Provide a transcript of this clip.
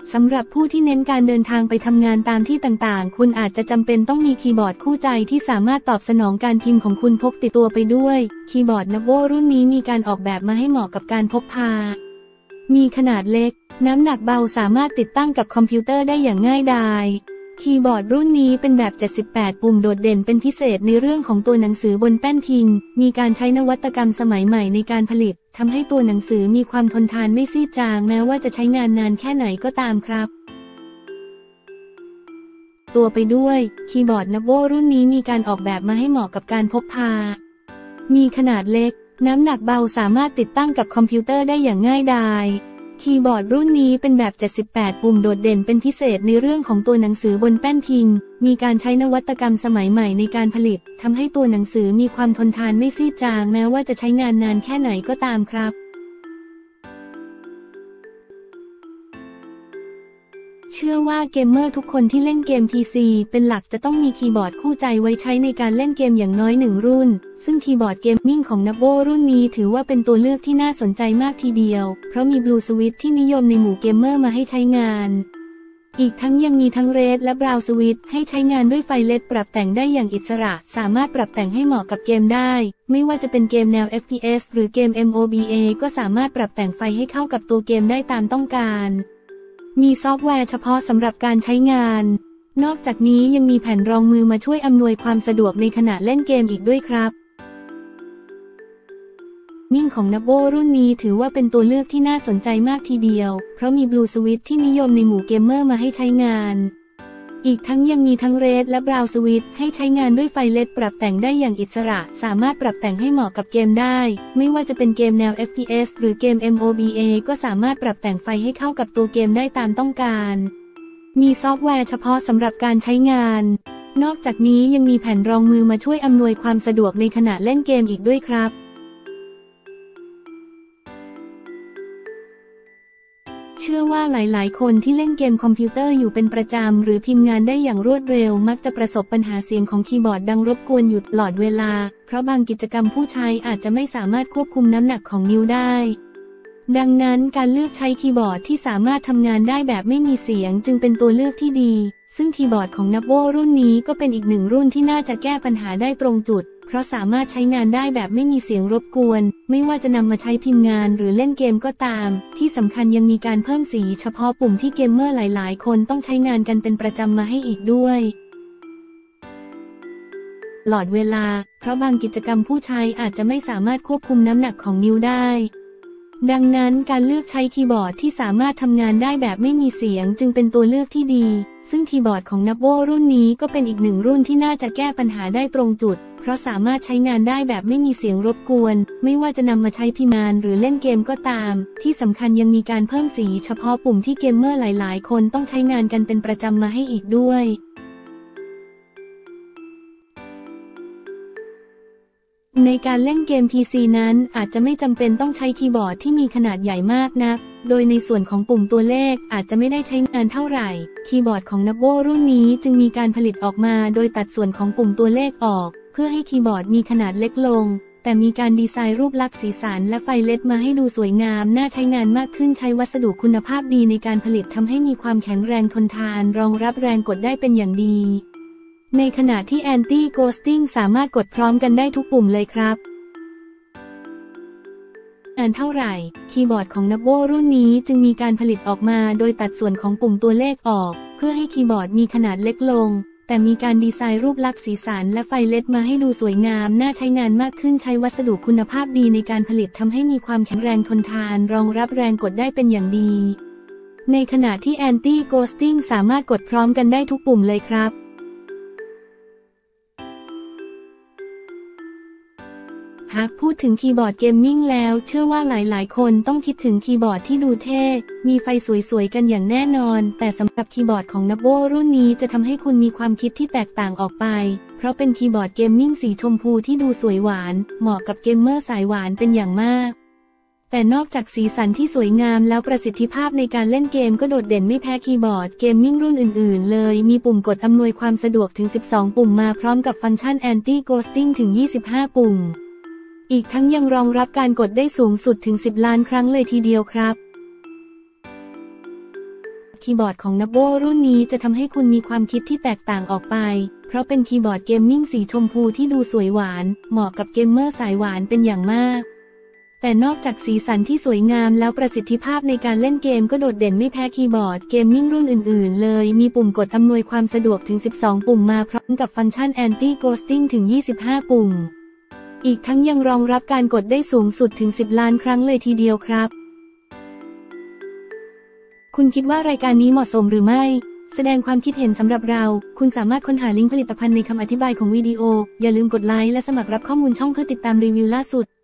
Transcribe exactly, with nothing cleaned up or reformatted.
สำหรับผู้ที่เน้นการเดินทางไปทำงานตามที่ต่างๆคุณอาจจะจำเป็นต้องมีคีย์บอร์ดคู่ใจที่สามารถตอบสนองการพิมพ์ของคุณพกติดตัวไปด้วยคีย์บอร์ด Navo รุ่นนี้มีการออกแบบมาให้เหมาะกับการพกพามีขนาดเล็กน้ำหนักเบาสามารถติดตั้งกับคอมพิวเตอร์ได้อย่างง่ายดายคีย์บอร์ดรุ่นนี้เป็นแบบเจ็ดสิบแปดปุ่มโดดเด่นเป็นพิเศษในเรื่องของตัวหนังสือบนแป้นพิมพ์มีการใช้นวัตกรรมสมัยใหม่ในการผลิตทำให้ตัวหนังสือมีความทนทานไม่ซีดจางแม้ว่าจะใช้งานนานแค่ไหนก็ตามครับตัวไปด้วยคีย์บอร์ด Navo รุ่นนี้มีการออกแบบมาให้เหมาะกับการพกพามีขนาดเล็กน้ำหนักเบาสามารถติดตั้งกับคอมพิวเตอร์ได้อย่างง่ายดายคีย์บอร์ดรุ่นนี้เป็นแบบเจ็ดสิบแปดปุ่มโดดเด่นเป็นพิเศษในเรื่องของตัวหนังสือบนแป้นพิมพ์มีการใช้นวัตกรรมสมัยใหม่ในการผลิตทำให้ตัวหนังสือมีความทนทานไม่ซีดจางแม้ว่าจะใช้งานนานแค่ไหนก็ตามครับเชื่อว่าเกมเมอร์ทุกคนที่เล่นเกม พี ซี เป็นหลักจะต้องมีคีย์บอร์ดคู่ใจไว้ใช้ในการเล่นเกมอย่างน้อยหนึ่งรุ่นซึ่งคีย์บอร์ดเกมมิ่งของ Navo รุ่นนี้ถือว่าเป็นตัวเลือกที่น่าสนใจมากทีเดียวเพราะมี Blue Switch ที่นิยมในหมู่เกมเมอร์มาให้ใช้งานอีกทั้งยังมีทั้ง Red และ Brown Switch ให้ใช้งานด้วยไฟ แอล อี ดี ปรับแต่งได้อย่างอิสระสามารถปรับแต่งให้เหมาะกับเกมได้ไม่ว่าจะเป็นเกมแนว เอฟ พี เอส หรือเกม เอ็ม โอ บี เอ ก็สามารถปรับแต่งไฟให้เข้ากับตัวเกมได้ตามต้องการมีซอฟต์แวร์เฉพาะสำหรับการใช้งานนอกจากนี้ยังมีแผ่นรองมือมาช่วยอำนวยความสะดวกในขณะเล่นเกมอีกด้วยครับมิ่งของ Navo รุ่นนี้ถือว่าเป็นตัวเลือกที่น่าสนใจมากทีเดียวเพราะมี Blue Switch ที่นิยมในหมู่เกมเมอร์มาให้ใช้งานอีกทั้งยังมีทั้ง Red และ Brown Switch ให้ใช้งานด้วยไฟ แอล อี ดี ปรับแต่งได้อย่างอิสระสามารถปรับแต่งให้เหมาะกับเกมได้ไม่ว่าจะเป็นเกมแนว เอฟ พี เอส หรือเกม เอ็ม โอ บี เอ ก็สามารถปรับแต่งไฟให้เข้ากับตัวเกมได้ตามต้องการมีซอฟต์แวร์เฉพาะสำหรับการใช้งานนอกจากนี้ยังมีแผ่นรองมือมาช่วยอำนวยความสะดวกในขณะเล่นเกมอีกด้วยครับเชื่อว่าหลายๆคนที่เล่นเกมคอมพิวเตอร์อยู่เป็นประจำหรือพิมพ์งานได้อย่างรวดเร็วมักจะประสบปัญหาเสียงของคีย์บอร์ดดังรบกวนอยู่ตลอดเวลาเพราะบางกิจกรรมผู้ใช้อาจจะไม่สามารถควบคุมน้ำหนักของนิ้วได้ดังนั้นการเลือกใช้คีย์บอร์ดที่สามารถทำงานได้แบบไม่มีเสียงจึงเป็นตัวเลือกที่ดีซึ่งคีย์บอร์ดของ Navo รุ่นนี้ก็เป็นอีกหนึ่งรุ่นที่น่าจะแก้ปัญหาได้ตรงจุดเพราะสามารถใช้งานได้แบบไม่มีเสียงรบกวนไม่ว่าจะนำมาใช้พิมพ์งานหรือเล่นเกมก็ตามที่สำคัญยังมีการเพิ่มสีเฉพาะปุ่มที่เกมเมอร์หลายๆคนต้องใช้งานกันเป็นประจำมาให้อีกด้วยตลอดเวลาเพราะบางกิจกรรมผู้ใช้อาจจะไม่สามารถควบคุมน้ำหนักของนิ้วได้ดังนั้นการเลือกใช้คีย์บอร์ดที่สามารถทำงานได้แบบไม่มีเสียงจึงเป็นตัวเลือกที่ดีซึ่งคีย์บอร์ดของ Navo รุ่นนี้ก็เป็นอีกหนึ่งรุ่นที่น่าจะแก้ปัญหาได้ตรงจุดเพราะสามารถใช้งานได้แบบไม่มีเสียงรบกวนไม่ว่าจะนำมาใช้พิมพ์งานหรือเล่นเกมก็ตามที่สำคัญยังมีการเพิ่มสีเฉพาะปุ่มที่เกมเมอร์หลายๆคนต้องใช้งานกันเป็นประจำมาให้อีกด้วยในการเล่นเกม พี ซี นั้นอาจจะไม่จำเป็นต้องใช้คีย์บอร์ดที่มีขนาดใหญ่มากนักโดยในส่วนของปุ่มตัวเลขอาจจะไม่ได้ใช้งานเท่าไหร่คีย์บอร์ดของ Navo รุ่นนี้จึงมีการผลิตออกมาโดยตัดส่วนของปุ่มตัวเลขออกเพื่อให้คีย์บอร์ดมีขนาดเล็กลงแต่มีการดีไซน์รูปลักษณ์สีสันและไฟ แอล อี ดี มาให้ดูสวยงามน่าใช้งานมากขึ้นใช้วัสดุคุณภาพดีในการผลิตทำให้มีความแข็งแรงทนทานรองรับแรงกดได้เป็นอย่างดีในขณะที่ Anti Ghosting สามารถกดพร้อมกันได้ทุกปุ่มเลยครับอ่านเท่าไหร่คีย์บอร์ดของ Navo รุ่นนี้จึงมีการผลิตออกมาโดยตัดส่วนของปุ่มตัวเลขออกเพื่อให้คีย์บอร์ดมีขนาดเล็กลงแต่มีการดีไซน์รูปลักษณ์สีสันและไฟ แอล อี ดี มาให้ดูสวยงามน่าใช้งานมากขึ้นใช้วัสดุคุณภาพดีในการผลิตทำให้มีความแข็งแรงทนทานรองรับแรงกดได้เป็นอย่างดีในขณะที่ Anti Ghosting สามารถกดพร้อมกันได้ทุกปุ่มเลยครับหากพูดถึงคีย์บอร์ดเกมมิ่งแล้วเชื่อว่าหลายๆคนต้องคิดถึงคีย์บอร์ดที่ดูเท่มีไฟสวยๆกันอย่างแน่นอนแต่สำหรับคีย์บอร์ดของ Navo รุ่นนี้จะทำให้คุณมีความคิดที่แตกต่างออกไปเพราะเป็นคีย์บอร์ดเกมมิ่งสีชมพูที่ดูสวยหวานเหมาะกับเกมเมอร์สายหวานเป็นอย่างมากแต่นอกจากสีสันที่สวยงามแล้วประสิทธิภาพในการเล่นเกมก็โดดเด่นไม่แพ้คีย์บอร์ดเกมมิ่งรุ่นอื่นๆเลยมีปุ่มกดอำนวยความสะดวกถึงสิบสองปุ่มมาพร้อมกับฟังก์ชัน Anti Ghosting ถึงยี่สิบห้าปุ่มอีกทั้งยังรองรับการกดได้สูงสุดถึงสิบล้านครั้งเลยทีเดียวครับคีย์บอร์ดของ Navo รุ่นนี้จะทำให้คุณมีความคิดที่แตกต่างออกไปเพราะเป็นคีย์บอร์ดเกมมิ่งสีชมพูที่ดูสวยหวานเหมาะกับเกมเมอร์สายหวานเป็นอย่างมากแต่นอกจากสีสันที่สวยงามแล้วประสิทธิภาพในการเล่นเกมก็โดดเด่นไม่แพ้คีย์บอร์ดเกมมิ่งรุ่นอื่นๆเลยมีปุ่มกดอำนวยความสะดวกถึงสิบสองปุ่มมาพร้อมกับฟังก์ชัน Anti Ghosting ถึงยี่สิบห้าปุ่มอีกทั้งยังรองรับการกดได้สูงสุดถึงสิบล้านครั้งเลยทีเดียวครับคุณคิดว่ารายการนี้เหมาะสมหรือไม่แสดงความคิดเห็นสำหรับเราคุณสามารถค้นหาลิงก์ผลิตภัณฑ์ในคำอธิบายของวิดีโออย่าลืมกดไลค์และสมัครรับข้อมูลช่องเพื่อติดตามรีวิวล่าสุด